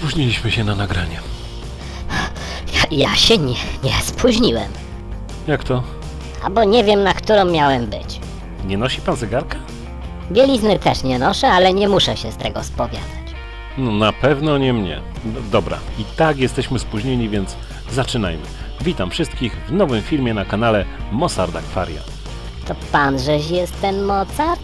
Spóźniliśmy się na nagranie. Ja się nie spóźniłem. Jak to? Albo nie wiem, na którą miałem być. Nie nosi pan zegarka? Bielizny też nie noszę, ale nie muszę się z tego spowiadać. No na pewno nie mnie. Dobra, i tak jesteśmy spóźnieni, więc zaczynajmy. Witam wszystkich w nowym filmie na kanale Mozart Aquaria. To pan żeś jest ten Mozart?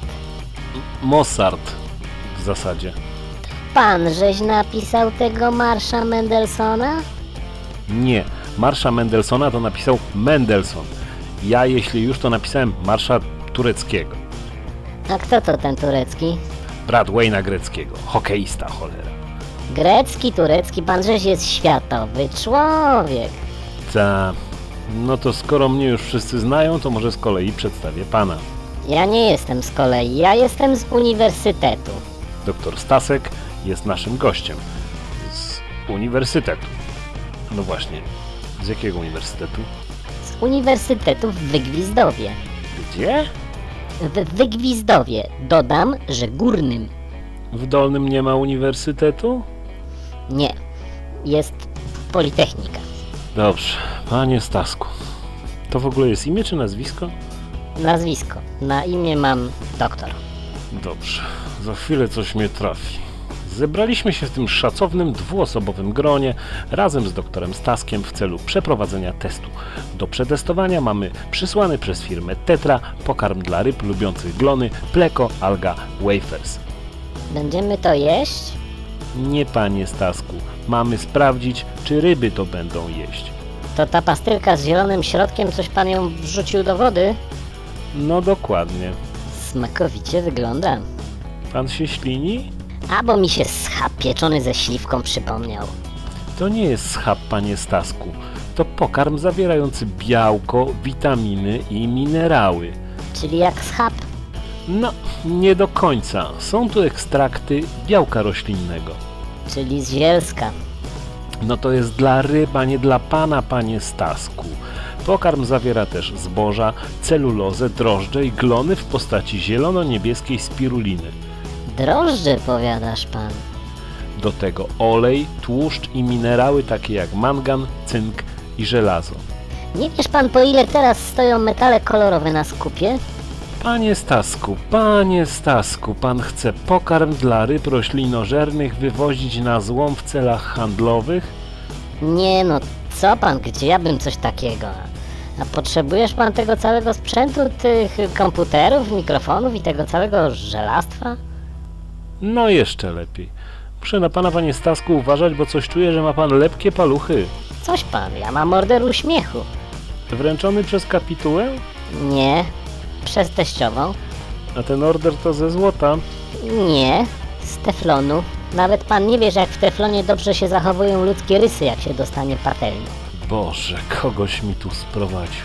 Mozart w zasadzie. Pan żeś napisał tego marsza Mendelssohna? Nie, marsza Mendelssohna to napisał Mendelssohn. Ja, jeśli już, to napisałem marsza tureckiego. A kto to ten turecki? Brat Wayne'a Greckiego, hokeista, cholera. Grecki, turecki, pan żeś jest światowy człowiek. Ta, no to skoro mnie już wszyscy znają, to może z kolei przedstawię pana. Ja nie jestem z kolei, ja jestem z uniwersytetu. Doktor Stasek jest naszym gościem z uniwersytetu. No właśnie, z jakiego uniwersytetu? Z uniwersytetu w Wygwizdowie. Gdzie? W Wygwizdowie. Dodam, że górnym. W Dolnym nie ma uniwersytetu? Nie. Jest Politechnika. Dobrze, panie Stasku. To w ogóle jest imię czy nazwisko? Nazwisko. Na imię mam doktor. Dobrze, za chwilę coś mnie trafi. Zebraliśmy się w tym szacownym dwuosobowym gronie razem z doktorem Staskiem w celu przeprowadzenia testu. Do przetestowania mamy przysłany przez firmę Tetra pokarm dla ryb lubiących glony Pleco Alga Wafers. Będziemy to jeść? Nie, panie Stasku, mamy sprawdzić, czy ryby to będą jeść. To ta pastylka z zielonym środkiem, coś pan ją wrzucił do wody? No dokładnie. Smakowicie wygląda. Pan się ślini? A bo mi się schab pieczony ze śliwką przypomniał. To nie jest schab, panie Stasku. To pokarm zawierający białko, witaminy i minerały. Czyli jak schab? No, nie do końca. Są tu ekstrakty białka roślinnego. Czyli z zielska. No to jest dla ryb, a nie dla pana, panie Stasku. Pokarm zawiera też zboża, celulozę, drożdże i glony w postaci zielono-niebieskiej spiruliny. Drożdże, powiadasz pan. Do tego olej, tłuszcz i minerały takie jak mangan, cynk i żelazo. Nie wiesz pan, po ile teraz stoją metale kolorowe na skupie? Panie Stasku, pan chce pokarm dla ryb roślinożernych wywozić na złom w celach handlowych? Nie no, co pan, gdzie ja bym coś takiego? A potrzebujesz pan tego całego sprzętu, tych komputerów, mikrofonów i tego całego żelastwa? No jeszcze lepiej. Muszę na pana, panie Stasku, uważać, bo coś czuję, że ma pan lepkie paluchy. Coś pan, ja mam order uśmiechu. Wręczony przez kapitułę? Nie, przez teściową. A ten order to ze złota. Nie, z teflonu. Nawet pan nie wie, że jak w teflonie dobrze się zachowują ludzkie rysy, jak się dostanie patelnią. Boże, kogoś mi tu sprowadził.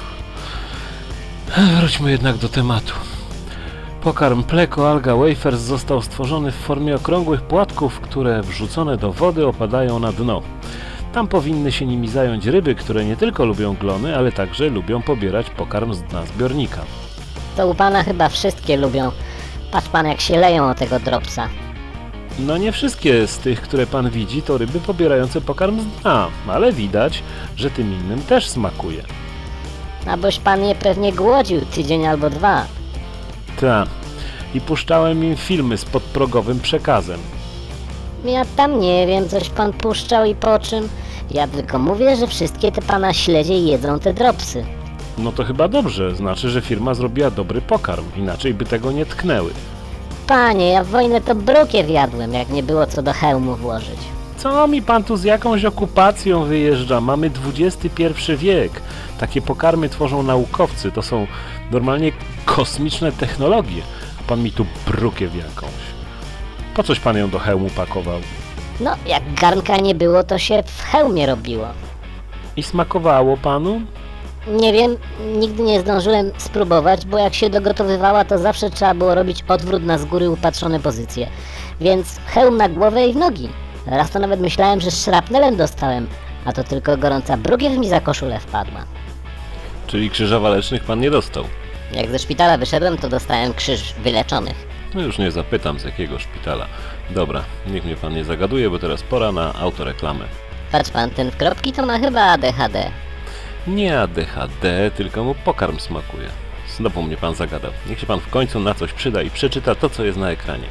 Wróćmy jednak do tematu. Pokarm Pleco Alga Wafers został stworzony w formie okrągłych płatków, które wrzucone do wody opadają na dno. Tam powinny się nimi zająć ryby, które nie tylko lubią glony, ale także lubią pobierać pokarm z dna zbiornika. To u pana chyba wszystkie lubią. Patrz pan, jak się leją o tego dropsa. No nie wszystkie z tych, które pan widzi, to ryby pobierające pokarm z dna, ale widać, że tym innym też smakuje. A boś pan je pewnie głodził tydzień albo dwa. Ta. I puszczałem im filmy z podprogowym przekazem. Ja tam nie wiem, coś pan puszczał i po czym. Ja tylko mówię, że wszystkie te pana śledzie jedzą te dropsy. No to chyba dobrze, znaczy, że firma zrobiła dobry pokarm, inaczej by tego nie tknęły. Panie, ja w wojnę to brukiew jadłem, jak nie było co do hełmu włożyć. Co mi pan tu z jakąś okupacją wyjeżdża? Mamy XXI wiek. Takie pokarmy tworzą naukowcy, to są normalnie kosmiczne technologie. A pan mi tu brukiew jakąś. Po coś pan ją do hełmu pakował? No, jak garnka nie było, to się w hełmie robiło. I smakowało panu? Nie wiem, nigdy nie zdążyłem spróbować, bo jak się dogotowywała, to zawsze trzeba było robić odwrót na z góry upatrzone pozycje. Więc hełm na głowę i w nogi. Raz to nawet myślałem, że szrapnelem dostałem, a to tylko gorąca brukiew mi za koszulę wpadła. Czyli krzyża walecznych pan nie dostał? Jak ze szpitala wyszedłem, to dostałem krzyż wyleczonych. No już nie zapytam, z jakiego szpitala. Dobra, niech mnie pan nie zagaduje, bo teraz pora na autoreklamę. Patrz pan, ten w kropki to ma chyba ADHD. Nie ADHD, tylko mu pokarm smakuje. Znowu mnie pan zagadał. Niech się pan w końcu na coś przyda i przeczyta to, co jest na ekranie.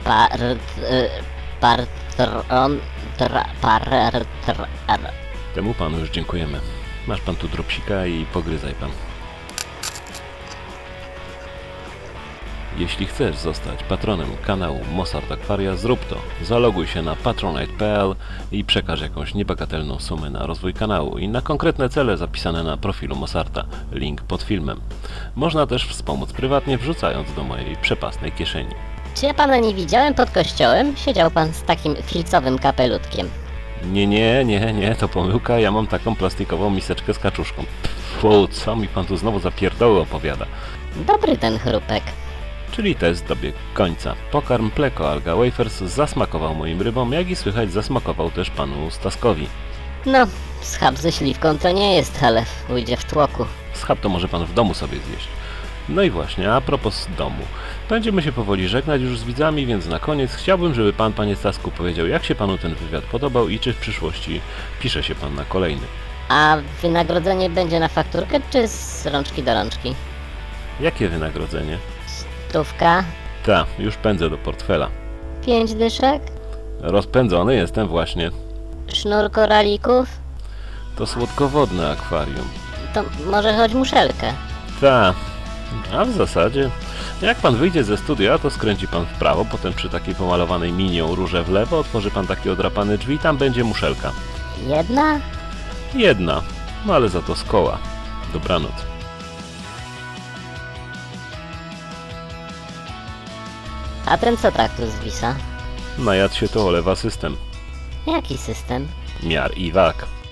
Temu panu już dziękujemy. Masz pan tu dropsika i pogryzaj pan. Jeśli chcesz zostać patronem kanału Mosart Aquaria, zrób to. Zaloguj się na patronite.pl i przekaż jakąś niebagatelną sumę na rozwój kanału i na konkretne cele zapisane na profilu Mosarta. Link pod filmem. Można też wspomóc prywatnie, wrzucając do mojej przepastnej kieszeni. Czy ja pana nie widziałem pod kościołem? Siedział pan z takim filcowym kapelutkiem. Nie, to pomyłka. Ja mam taką plastikową miseczkę z kaczuszką. Pfu, co mi pan tu znowu za pierdoły opowiada? Dobry ten chrupek. Czyli test dobiegł końca. Pokarm Pleko Alga Wafers zasmakował moim rybom, jak i słychać zasmakował też panu Staskowi. No, schab ze śliwką to nie jest, ale ujdzie w tłoku. Schab to może pan w domu sobie zjeść. No i właśnie, a propos domu. Będziemy się powoli żegnać już z widzami, więc na koniec chciałbym, żeby pan, panie Stasku, powiedział, jak się panu ten wywiad podobał i czy w przyszłości pisze się pan na kolejny. A wynagrodzenie będzie na fakturkę, czy z rączki do rączki? Jakie wynagrodzenie? 100? Ta, już pędzę do portfela. 5 dyszek? Rozpędzony jestem właśnie. Sznur koralików? To słodkowodne akwarium. To może choć muszelkę. Ta, a w zasadzie, jak pan wyjdzie ze studia, to skręci pan w prawo, potem przy takiej pomalowanej minią róże w lewo, otworzy pan takie odrapane drzwi, tam będzie muszelka. Jedna? Jedna, no ale za to z koła. Dobranoc. A ten co tak tu zwisa? Najadł się to olewa system. Jaki system? Miar i wag.